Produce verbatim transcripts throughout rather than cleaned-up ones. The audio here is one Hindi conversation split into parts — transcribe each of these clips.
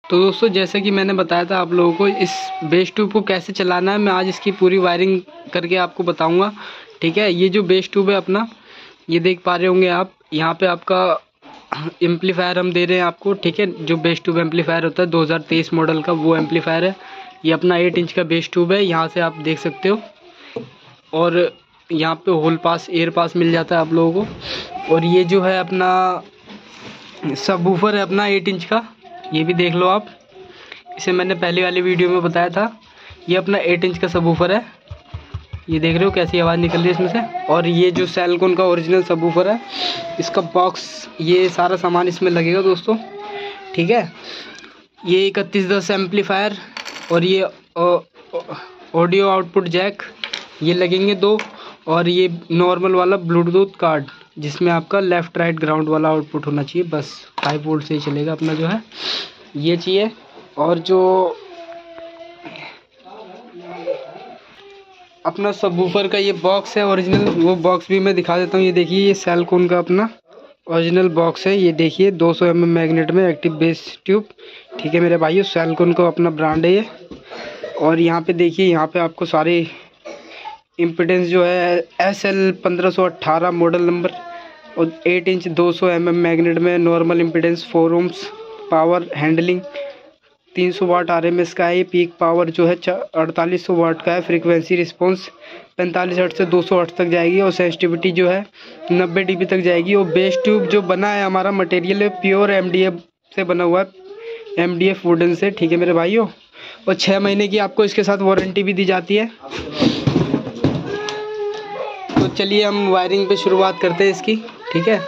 तो दोस्तों जैसे कि मैंने बताया था आप लोगों को इस बेस ट्यूब को कैसे चलाना है, मैं आज इसकी पूरी वायरिंग करके आपको बताऊंगा। ठीक है, ये जो बेस ट्यूब है अपना, ये देख पा रहे होंगे आप, यहाँ पे आपका एम्पलीफायर हम दे रहे हैं आपको। ठीक है, जो बेस ट्यूब एम्पलीफायर होता है दो हज़ार तेईस मॉडल का, वो एम्पलीफायर है। ये अपना एट इंच का बेस ट्यूब है, यहाँ से आप देख सकते हो। और यहाँ पे होल पास, एयर पास मिल जाता है आप लोगों को। और ये जो है अपना सबवूफर है अपना एट इंच का, ये भी देख लो आप, इसे मैंने पहले वाली वीडियो में बताया था। ये अपना एट इंच का सबवूफर है, ये देख रहे हो कैसी आवाज़ निकल रही है इसमें से। और ये जो सेलकॉन का ओरिजिनल सबवूफर है, इसका बॉक्स, ये सारा सामान इसमें लगेगा दोस्तों। ठीक है, ये इकतीस दस एम्पलीफायर और ये ऑडियो आउटपुट जैक, ये लगेंगे दो। और ये नॉर्मल वाला ब्लूटूथ कार्ड, जिसमें आपका लेफ़्ट राइट ग्राउंड वाला आउटपुट होना चाहिए, बस फाइव वोल्ट से ही चलेगा अपना जो है, ये चाहिए। और जो अपना सबवूफर का ये बॉक्स है ओरिजिनल, वो बॉक्स भी मैं दिखा देता हूँ। ये देखिए, ये सेलकॉन का अपना ओरिजिनल बॉक्स है, ये देखिए दो सौ एम एम मैग्नेट में एक्टिव बेस ट्यूब। ठीक है मेरे भाइयों, सेलकॉन का अपना ब्रांड है ये। और यहाँ पे देखिए, यहाँ पे आपको सारे इम्पिडेंस जो है एस एल पंद्रह सौ अट्ठारह मॉडल नंबर, और एट इंच दो सौ एम एम मैग्नेट में normal impedance four ohms, power handling तीन सौ वाट आर एम एस का है। पीक पावर जो है अड़तालीस सौ वाट का है। फ्रीक्वेंसी रिस्पॉन्स पैंतालीस हर्ट्ज से दो सौ हर्ट्ज तक जाएगी, और सेंसिटिविटी जो है नब्बे डी बी तक जाएगी। और बेस ट्यूब जो बना है हमारा मटेरियल है प्योर एम डी एफ से बना हुआ है, एम डी एफ वुडन से। ठीक है मेरे भाइयों, और छः महीने की आपको इसके साथ वारंटी भी दी जाती है। तो चलिए हम वायरिंग पे शुरुआत करते हैं इसकी। ठीक है,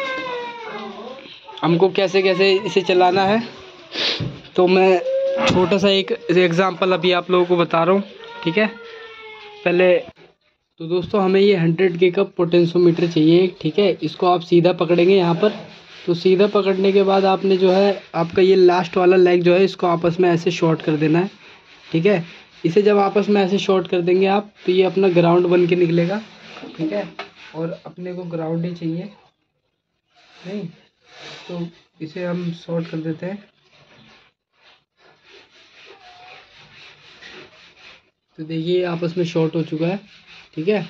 हमको कैसे कैसे इसे चलाना है, तो मैं छोटा सा एक एग्जांपल अभी आप लोगों को बता रहा हूँ। ठीक है, पहले तो दोस्तों हमें ये हंड्रेड के का पोटेंशियोमीटर चाहिए। ठीक है, इसको आप सीधा पकड़ेंगे यहाँ पर, तो सीधा पकड़ने के बाद आपने जो है आपका ये लास्ट वाला लेग जो है, इसको आपस में ऐसे शॉर्ट कर देना है। ठीक है, इसे जब आपस में ऐसे शॉर्ट कर देंगे आप, तो ये अपना ग्राउंड बन के निकलेगा। ठीक है, और अपने को ग्राउंड ही चाहिए नहीं, तो इसे हम शॉर्ट कर देते हैं। तो देखिए आपस में शॉर्ट हो चुका है। ठीक है,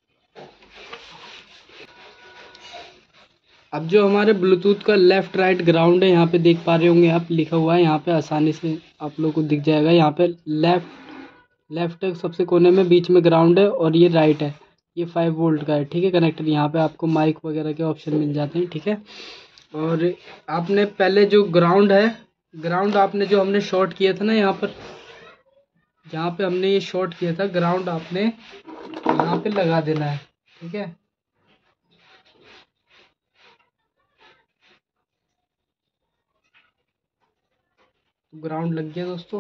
अब जो हमारे ब्लूटूथ का लेफ़्ट राइट ग्राउंड है, यहाँ पे देख पा रहे होंगे आप, लिखा हुआ है यहाँ पे, आसानी से आप लोग को दिख जाएगा। यहाँ पे लेफ़्ट लेफ़्ट सबसे कोने में बीच में ग्राउंड है, और ये राइट है, ये फाइव वोल्ट का है। ठीक है, कनेक्टर यहाँ पे आपको माइक वगैरह के ऑप्शन मिल जाते हैं। ठीक है, और आपने पहले जो ग्राउंड है, ग्राउंड आपने जो हमने शॉर्ट किया था ना, यहाँ पर जहाँ पे हमने ये शॉर्ट किया था, ग्राउंड आपने यहाँ पे लगा देना है। ठीक है, ग्राउंड लग गया दोस्तों।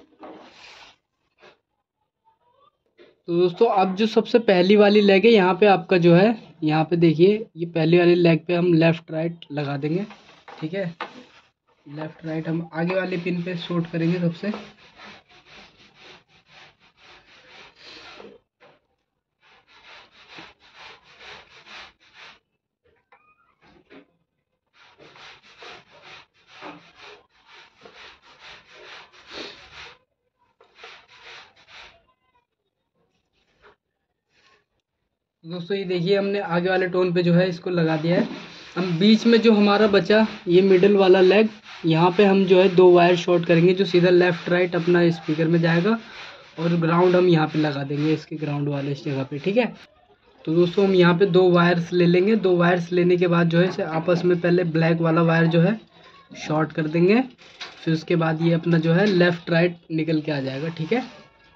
तो दोस्तों अब जो सबसे पहली वाली लेग है, यहाँ पे आपका जो है, यहाँ पे देखिए, ये पहली वाली लेग पे हम लेफ़्ट राइट लगा देंगे। ठीक है, लेफ़्ट राइट हम आगे वाले पिन पे शॉर्ट करेंगे सबसे। दोस्तों ये देखिए, हमने आगे वाले टोन पे जो है इसको लगा दिया है। हम बीच में जो हमारा बचा ये मिडिल वाला लेग, यहाँ पे हम जो है दो वायर शॉर्ट करेंगे, जो सीधा लेफ़्ट राइट अपना स्पीकर में जाएगा, और ग्राउंड हम यहाँ पे लगा देंगे इसके ग्राउंड वाले इस जगह पे। ठीक है, तो दोस्तों हम यहाँ पे दो वायर्स ले लेंगे। दो वायर्स लेने के बाद जो है इसे आपस में पहले ब्लैक वाला वायर जो है शॉर्ट कर देंगे, फिर उसके बाद ये अपना जो है लेफ़्ट राइट निकल के आ जाएगा। ठीक है,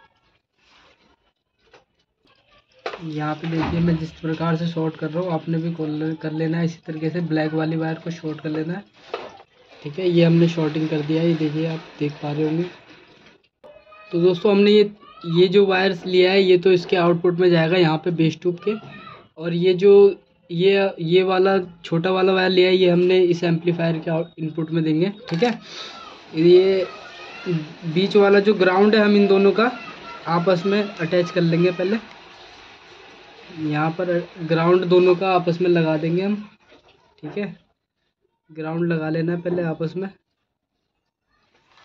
यहाँ पे देखिए मैं जिस प्रकार से शॉर्ट कर रहा हूँ, आपने भी कर लेना है इसी तरीके से, ब्लैक वाली वायर को शॉर्ट कर लेना है। ठीक है, ये हमने शॉर्टिंग कर दिया है, ये देखिए आप देख पा रहे होंगे। तो दोस्तों हमने ये ये जो वायर्स लिया है, ये तो इसके आउटपुट में जाएगा यहाँ पे बेस ट्यूब के, और ये जो ये ये वाला छोटा वाला वायर लिया है, ये हमने इस एम्पलीफायर के इनपुट में देंगे। ठीक है, ये बीच वाला जो ग्राउंड है, हम इन दोनों का आपस में अटैच कर लेंगे। पहले यहाँ पर ग्राउंड दोनों का आपस में लगा देंगे हम। ठीक है, ग्राउंड लगा लेना है पहले आपस में।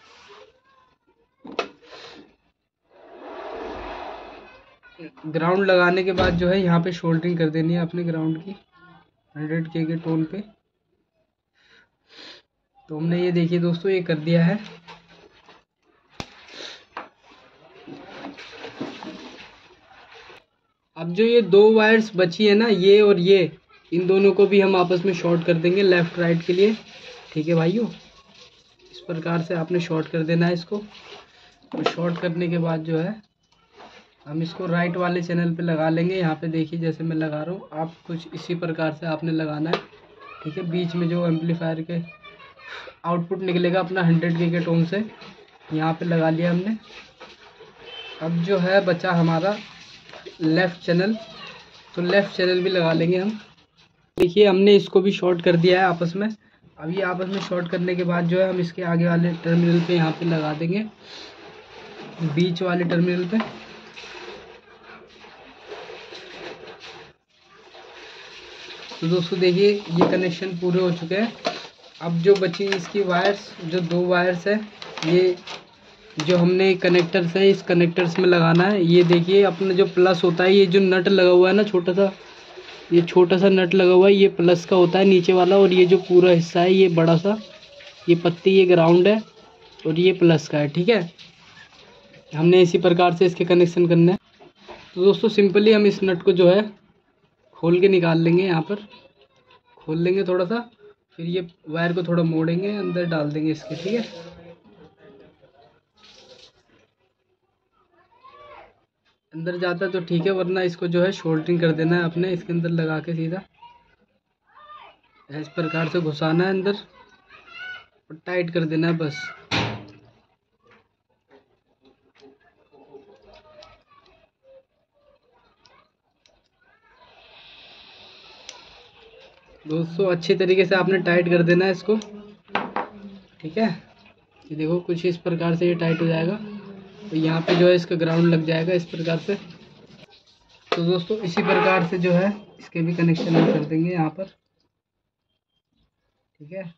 ग्राउंड लगाने के बाद जो है यहाँ पे शोल्डरिंग कर देनी है अपने ग्राउंड की हंड्रेड के के टोन पे। तो हमने ये देखिए दोस्तों ये कर दिया है। अब जो ये दो वायर्स बची है ना, ये और ये, इन दोनों को भी हम आपस में शॉर्ट कर देंगे लेफ़्ट राइट के लिए। ठीक है भाइयों, इस प्रकार से आपने शॉर्ट कर देना है इसको। और शॉर्ट करने के बाद जो है हम इसको राइट वाले चैनल पे लगा लेंगे। यहाँ पे देखिए जैसे मैं लगा रहा हूँ, आप कुछ इसी प्रकार से आपने लगाना है। ठीक है, बीच में जो एम्पलीफायर के आउटपुट निकलेगा अपना हंड्रेड के के टोन से, यहाँ पे लगा लिया हमने। अब जो है बचा हमारा लेफ़्ट चैनल, तो लेफ़्ट चैनल भी लगा लेंगे हम। देखिए हमने इसको भी शॉर्ट कर दिया है आपस में। अब ये आपस में शॉर्ट करने के बाद जो है हम इसके आगे वाले टर्मिनल पे यहाँ पे लगा देंगे, बीच वाले टर्मिनल पे। तो दोस्तों देखिए ये कनेक्शन पूरे हो चुके हैं। अब जो बची इसकी वायर्स, जो दो वायर्स है, ये जो हमने कनेक्टर्स है इस कनेक्टर्स में लगाना है। ये देखिए अपना जो प्लस होता है, ये जो नट लगा हुआ है ना छोटा सा, ये छोटा सा नट लगा हुआ है, ये प्लस का होता है नीचे वाला। और ये जो पूरा हिस्सा है ये बड़ा सा, ये पत्ती, ये ग्राउंड है और ये प्लस का है। ठीक है, हमने इसी प्रकार से इसके कनेक्शन करना है। तो दोस्तों सिंपली हम इस नट को जो है खोल के निकाल लेंगे। यहाँ पर खोल लेंगे थोड़ा सा, फिर ये वायर को थोड़ा मोड़ेंगे, अंदर डाल देंगे इसके। ठीक है, अंदर जाता है तो ठीक है, वरना इसको जो है शोल्डरिंग कर देना है अपने इसके अंदर लगा के सीधा इस प्रकार से घुसाना है अंदर और टाइट कर देना है बस। दोस्तों अच्छी तरीके से आपने टाइट कर देना है इसको। ठीक है, ये देखो कुछ इस प्रकार से ये टाइट हो जाएगा। तो यहाँ पे जो है इसका ग्राउंड लग जाएगा इस प्रकार से। तो दोस्तों इसी प्रकार से जो है इसके भी कनेक्शन हम कर देंगे यहाँ पर। ठीक है,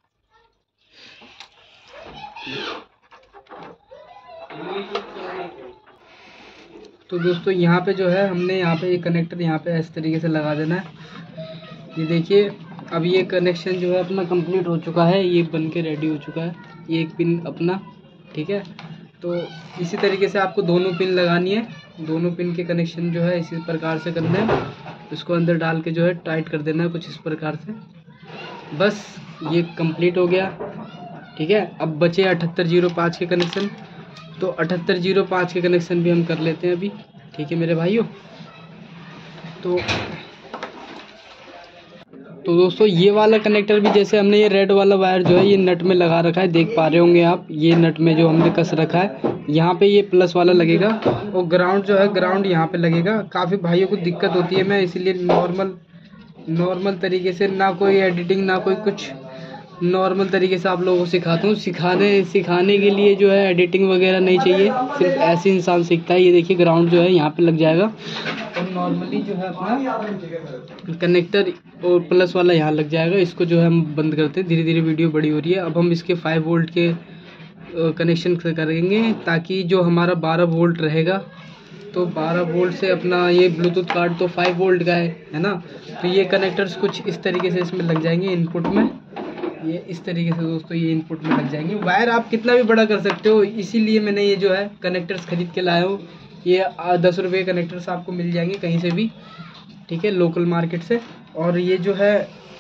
तो दोस्तों यहाँ पे जो है हमने यहाँ पे ये कनेक्टर यहाँ पे इस तरीके से लगा देना है। ये देखिए अब ये कनेक्शन जो है अपना कंप्लीट हो चुका है, ये बन के रेडी हो चुका है, ये एक पिन अपना। ठीक है, तो इसी तरीके से आपको दोनों पिन लगानी है। दोनों पिन के कनेक्शन जो है इसी प्रकार से करना है। इसको अंदर डाल के जो है टाइट कर देना है कुछ इस प्रकार से। बस ये कंप्लीट हो गया। ठीक है, अब बचे अठहत्तर जीरो पाँच के कनेक्शन। तो अठहत्तर जीरो पाँच के कनेक्शन भी हम कर लेते हैं अभी। ठीक है मेरे भाइयों, तो तो दोस्तों ये वाला कनेक्टर भी जैसे हमने ये रेड वाला वायर जो है ये नट में लगा रखा है, देख पा रहे होंगे आप। ये नट में जो हमने कस रखा है, यहाँ पे ये प्लस वाला लगेगा और ग्राउंड जो है ग्राउंड यहाँ पे लगेगा। काफ़ी भाइयों को दिक्कत होती है, मैं इसीलिए नॉर्मल नॉर्मल तरीके से, ना कोई एडिटिंग ना कोई कुछ, नॉर्मल तरीके से आप लोगों को सिखाता हूँ। सिखाने सिखाने के लिए जो है एडिटिंग वगैरह नहीं चाहिए, सिर्फ ऐसे इंसान सीखता है। ये देखिए ग्राउंड जो है यहाँ पे लग जाएगा और नॉर्मली जो है अपना कनेक्टर और प्लस वाला यहाँ लग जाएगा। इसको जो है हम बंद करते हैं, धीरे धीरे वीडियो बड़ी हो रही है। अब हम इसके फाइव वोल्ट के कनेक्शन करेंगे ताकि जो हमारा बारह वोल्ट रहेगा, तो बारह वोल्ट से अपना ये ब्लूटूथ कार्ड तो फाइव वोल्ट का है है ना। तो ये कनेक्टर्स कुछ इस तरीके से इसमें लग जाएंगे इनपुट में, ये इस तरीके से दोस्तों ये इनपुट में लग जाएंगे। वायर आप कितना भी बड़ा कर सकते हो, इसीलिए मैंने ये जो है कनेक्टर्स खरीद के लाया हूँ। ये दस रुपये कनेक्टर्स आपको मिल जाएंगे कहीं से भी, ठीक है, लोकल मार्केट से। और ये जो है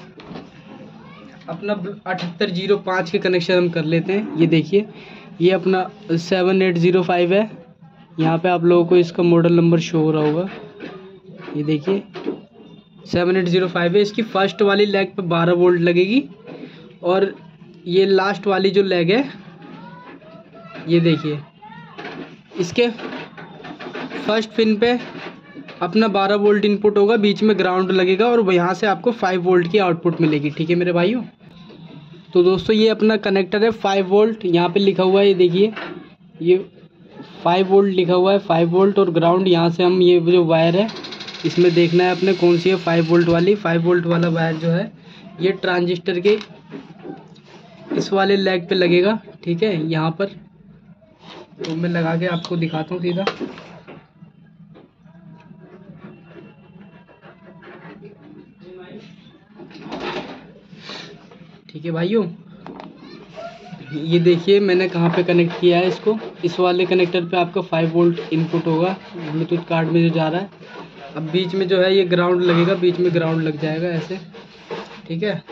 अपना अठहत्तर जीरो पाँच के कनेक्शन हम कर लेते हैं। ये देखिए ये अपना सेवन एट ज़ीरो फाइव है, यहाँ पे आप लोगों को इसका मॉडल नंबर शो हो रहा होगा। ये देखिए सेवन एट ज़ीरो फाइव है। इसकी फर्स्ट वाली लेग पे बारह वोल्ट लगेगी और ये लास्ट वाली जो लेग है ये देखिए इसके फर्स्ट पिन पे अपना बारह वोल्ट इनपुट होगा, बीच में ग्राउंड लगेगा और यहाँ से आपको फाइव वोल्ट की आउटपुट मिलेगी। ठीक है मेरे भाइयों, तो दोस्तों ये अपना कनेक्टर है फाइव वोल्ट, यहाँ पे लिखा हुआ है, ये देखिए ये फाइव वोल्ट लिखा हुआ है, फाइव वोल्ट। और ग्राउंड यहाँ से हम ये जो वायर है इसमें देखना है अपने कौन सी है फाइव वोल्ट वाली। फाइव वोल्ट वाला वायर जो है ये ट्रांजिस्टर के इस वाले लेग पे लगेगा। ठीक है, यहाँ पर तो मैं लगा के आपको दिखाता हूँ सीधा। ठीक है भाइयों, ये देखिए मैंने कहाँ पे कनेक्ट किया है इसको। इस वाले कनेक्टर पे आपका फाइव वोल्ट इनपुट होगा ब्लूटूथ कार्ड में जो जा रहा है। अब बीच में जो है ये ग्राउंड लगेगा, बीच में ग्राउंड लग जाएगा ऐसे, ठीक है।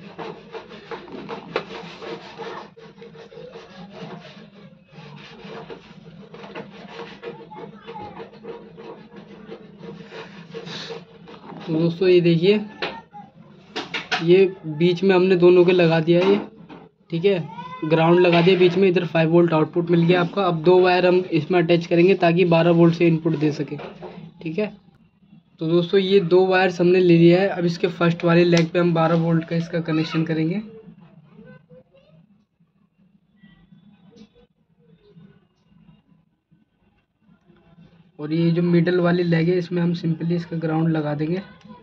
तो दोस्तों ये देखिए, ये बीच में हमने दोनों के लगा दिया ये, ठीक है, ग्राउंड लगा दिया बीच में। इधर फाइव वोल्ट आउटपुट मिल गया आपका। अब दो वायर हम इसमें अटैच करेंगे ताकि बारह वोल्ट से इनपुट दे सके, ठीक है। तो दोस्तों ये दो वायर्स हमने ले लिया है। अब इसके फर्स्ट वाले लेग पे हम बारह वोल्ट का इसका कनेक्शन करेंगे। और ये जो मिडल वाली लेग है इसमें हम सिंपली इसका ग्राउंड लगा देंगे।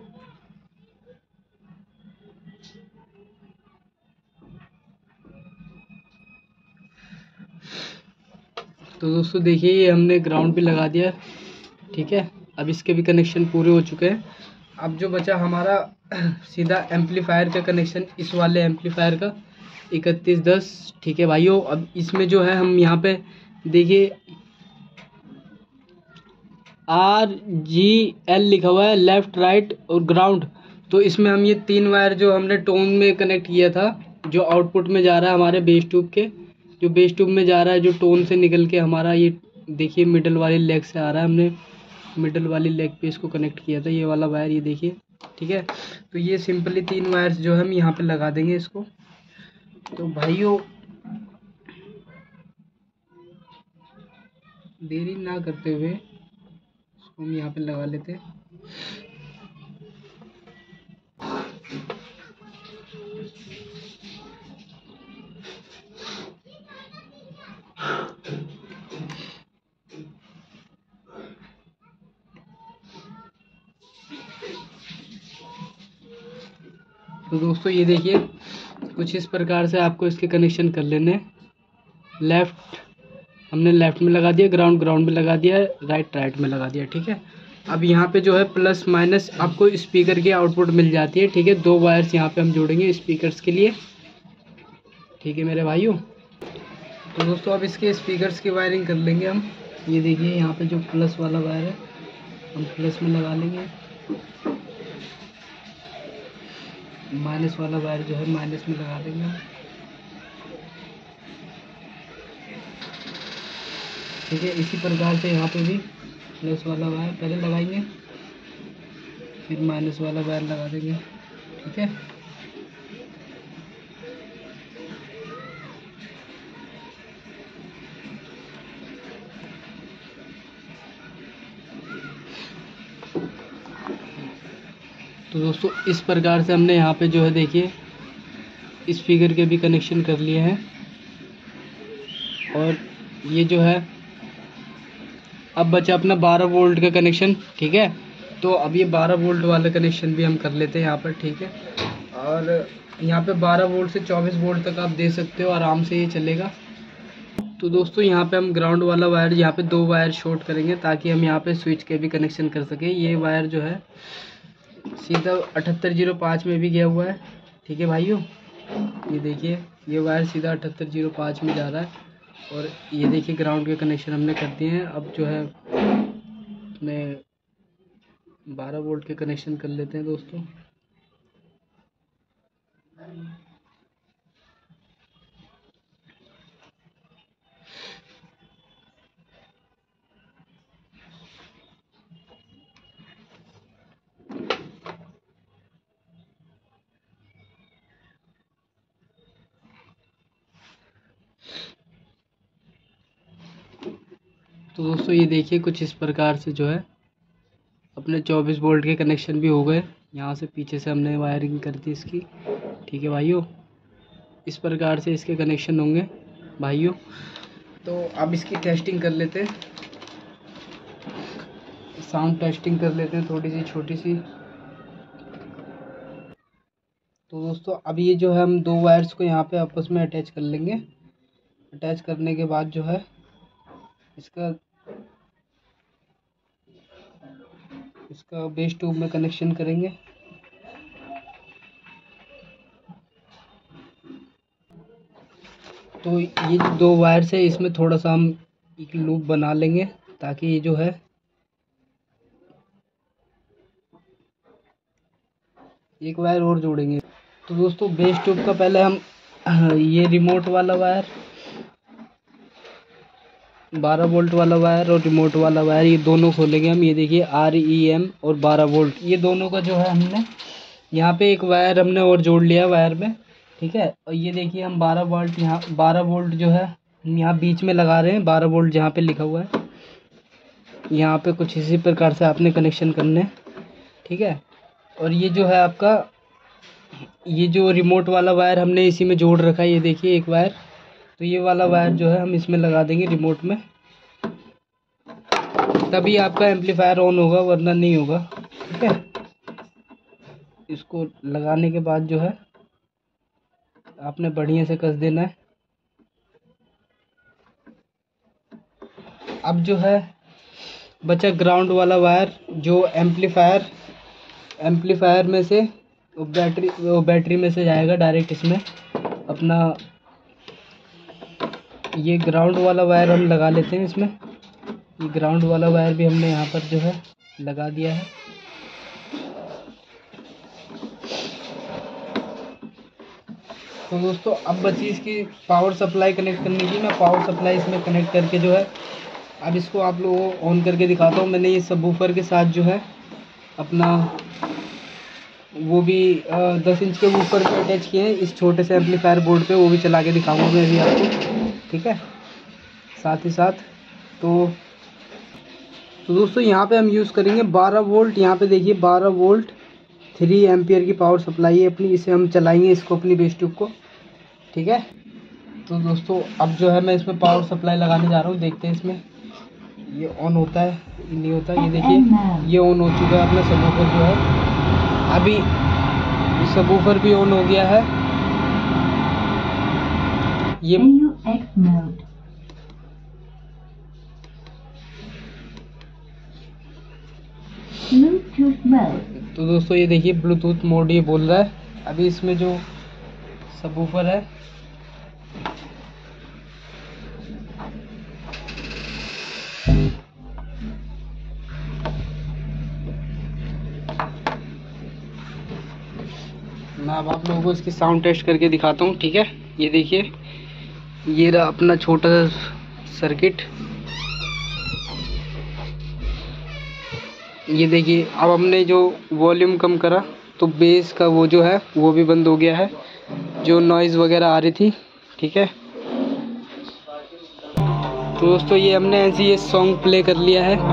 तो दोस्तों देखिए ये हमने ग्राउंड पे लगा दिया, ठीक है। अब इसके भी कनेक्शन पूरे हो चुके हैं। अब जो बचा हमारा सीधा एम्पलीफायर का कनेक्शन, इस वाले एम्पलीफायर का इकतीस दस, ठीक है भाइयों। अब इसमें जो है हम यहाँ पे देखिए आर जी एल लिखा हुआ है, लेफ्ट राइट और ग्राउंड। तो इसमें हम ये तीन वायर जो हमने टोन में कनेक्ट किया था, जो आउटपुट में जा रहा है हमारे बेस ट्यूब के, जो बेस ट्यूब में जा रहा है, जो टोन से निकल के हमारा ये देखिए मिडल वाली लेग से आ रहा है, हमने मिडल वाली लेग पे इसको कनेक्ट किया था ये वाला वायर, ये देखिए, ठीक है। तो ये सिंपली तीन वायर्स जो हम यहाँ पे लगा देंगे इसको। तो भाइयों देरी ना करते हुए इसको हम यहाँ पे लगा लेते हैं। तो दोस्तों ये देखिए कुछ इस प्रकार से आपको इसके कनेक्शन कर लेने। लेफ्ट हमने लेफ्ट में लगा दिया, ग्राउंड ग्राउंड में लगा दिया है, राइट राइट में लगा दिया, ठीक है। अब यहाँ पे जो है प्लस माइनस आपको स्पीकर की आउटपुट मिल जाती है, ठीक है। दो वायर्स यहाँ पे हम जोड़ेंगे स्पीकर्स के लिए, ठीक है मेरे भाइयों। तो दोस्तों अब इसके स्पीकर्स की वायरिंग कर लेंगे हम। ये देखिए यहाँ पे जो प्लस वाला वायर है हम प्लस में लगा लेंगे, माइनस वाला वायर जो है माइनस में लगा देंगे, ठीक है। इसी प्रकार से यहाँ पे भी प्लस वाला वायर पहले लगाएंगे, फिर माइनस वाला वायर लगा देंगे, ठीक है। तो दोस्तों इस प्रकार से हमने यहाँ पे जो है देखिए स्पीकर के भी कनेक्शन कर लिए हैं। और ये जो है अब बचा अपना बारह वोल्ट का कनेक्शन, ठीक है। तो अब ये बारह वोल्ट वाला कनेक्शन भी हम कर लेते हैं यहाँ पर, ठीक है। और यहाँ पे बारह वोल्ट से चौबीस वोल्ट तक आप दे सकते हो, आराम से ये चलेगा। तो दोस्तों यहाँ पे हम ग्राउंड वाला वायर, यहाँ पे दो वायर शॉर्ट करेंगे ताकि हम यहाँ पे स्विच के भी कनेक्शन कर सकें। ये वायर जो है सीधा अठहत्तर जीरो पाँच में भी गया हुआ है, ठीक है भाइयों। ये देखिए ये वायर सीधा अठहत्तर जीरो पाँच में जा रहा है। और ये देखिए ग्राउंड के कनेक्शन हमने कर दिए हैं। अब जो है अपने बारह वोल्ट के कनेक्शन कर लेते हैं दोस्तों। तो दोस्तों ये देखिए कुछ इस प्रकार से जो है अपने चौबीस वोल्ट के कनेक्शन भी हो गए। यहाँ से पीछे से हमने वायरिंग कर दी इसकी, ठीक है भाइयों। इस प्रकार से इसके कनेक्शन होंगे भाइयों। तो अब इसकी टेस्टिंग कर लेते हैं, साउंड टेस्टिंग कर लेते हैं थोड़ी सी छोटी सी। तो दोस्तों अब ये जो है हम दो वायर्स को यहाँ पे आपस में अटैच कर लेंगे। अटैच करने के बाद जो है इसका इसका बेस ट्यूब में कनेक्शन करेंगे। तो ये जो दो वायर्स है इसमें थोड़ा सा हम एक लूप बना लेंगे ताकि ये जो है एक वायर और जोड़ेंगे। तो दोस्तों बेस ट्यूब का पहले हम ये रिमोट वाला वायर, बारह वोल्ट वाला वायर और रिमोट वाला वायर, ये दोनों खोलेंगे हम। ये देखिए आर ई एम और बारह वोल्ट, ये दोनों का जो है हमने यहाँ पे एक वायर हमने और जोड़ लिया वायर में, ठीक है। और ये देखिए हम बारह वोल्ट यहाँ बारह वोल्ट जो है हम यहाँ बीच में लगा रहे हैं। बारह वोल्ट जहाँ पे लिखा हुआ है यहाँ पे कुछ इसी प्रकार से आपने कनेक्शन करने, ठीक है। और ये जो है आपका ये जो रिमोट वाला वायर हमने इसी में जोड़ रखा है, ये देखिए एक वायर। तो ये वाला वायर जो है हम इसमें लगा देंगे रिमोट में, तभी आपका एम्पलीफायर ऑन होगा, वरना नहीं होगा, ठीक है। इसको लगाने के बाद जो है आपने बढ़िया से कस देना है। अब जो है बचा ग्राउंड वाला वायर, जो एम्पलीफायर एम्पलीफायर में से वो बैटरी वो बैटरी में से जाएगा डायरेक्ट इसमें अपना। ये ग्राउंड वाला वायर हम लगा लेते हैं इसमें। ये ग्राउंड वाला वायर भी हमने यहाँ पर जो है लगा दिया है। तो दोस्तों अब बची इसकी पावर सप्लाई कनेक्ट करने की। मैं पावर सप्लाई इसमें कनेक्ट करके जो है अब इसको आप लोगों को ऑन करके दिखाता हूँ। मैंने ये सबवूफर के साथ जो है अपना वो भी दस इंच के वूफर पे अटैच किए हैं इस छोटे से एम्पलीफायर बोर्ड पे, वो भी चला के दिखाऊंगा मैं अभी आपको, ठीक है। साथ ही साथ तो तो दोस्तों यहाँ पे हम यूज़ करेंगे बारह वोल्ट। यहाँ पे देखिए बारह वोल्ट थ्री एम्पियर की पावर सप्लाई है अपनी, इसे हम चलाएंगे इसको अपनी बेस ट्यूब को, ठीक है। तो दोस्तों अब जो है मैं इसमें पावर सप्लाई लगाने जा रहा हूँ। देखते हैं इसमें ये ऑन होता है नहीं होता। ये देखिए ये ऑन हो चुका है अपना सबवूफर जो है। अभी सबवूफर भी ऑन हो गया है। ये तो दोस्तों ये देखिए ब्लूटूथ मोड ये बोल रहा है। अभी इसमें जो सबवूफर है मैं अब आप लोगों को इसकी साउंड टेस्ट करके दिखाता हूँ, ठीक है। ये देखिए ये रहा अपना छोटा सा सर्किट। ये देखिए अब हमने जो वॉल्यूम कम करा तो बेस का वो जो है वो भी बंद हो गया है, जो नॉइज़ वगैरह आ रही थी, ठीक है। तो दोस्तों ये हमने ऐसे ये सॉन्ग प्ले कर लिया है।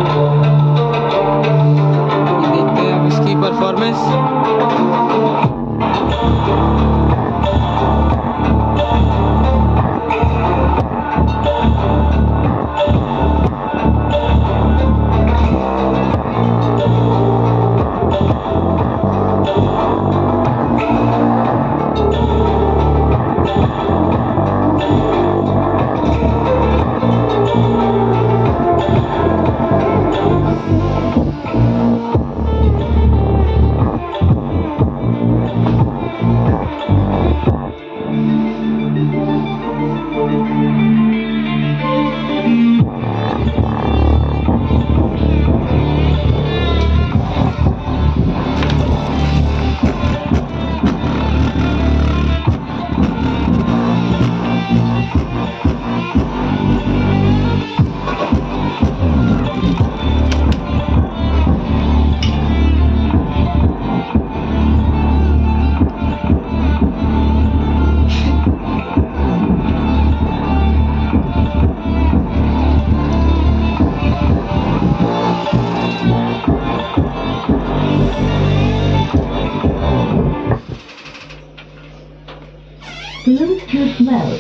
ये देखते हैं अब इसकी परफॉर्मेंस। Bluetooth mode.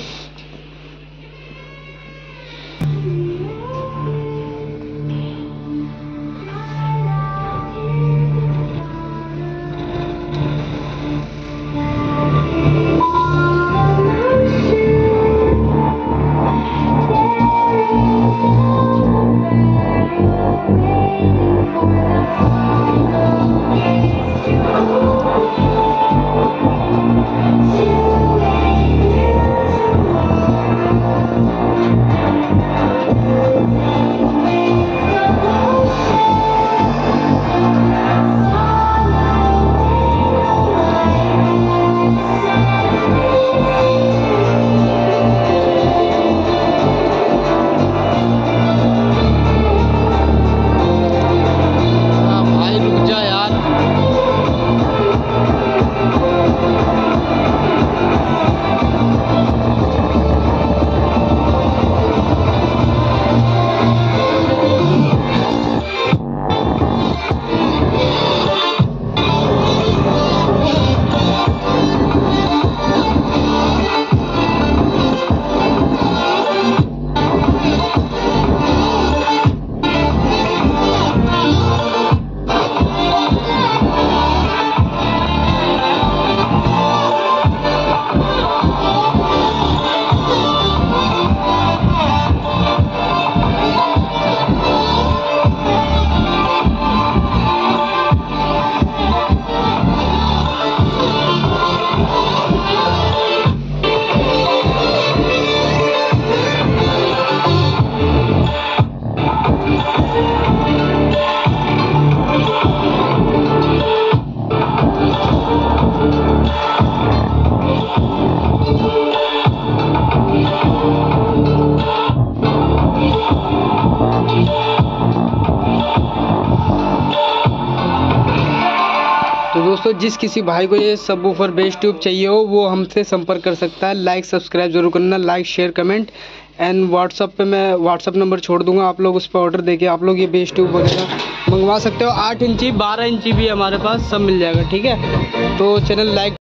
जिस किसी भाई को ये सब ऊपर बेस ट्यूब चाहिए हो वो हमसे संपर्क कर सकता है। लाइक सब्सक्राइब जरूर करना, like share comment and WhatsApp पे मैं व्हाट्सअप नंबर छोड़ दूंगा, आप लोग उस पर ऑर्डर देके आप लोग ये बेस ट्यूब वगैरह मंगवा सकते हो। आठ इंची बारह इंची भी हमारे पास सब मिल जाएगा, ठीक है। तो चैनल लाइक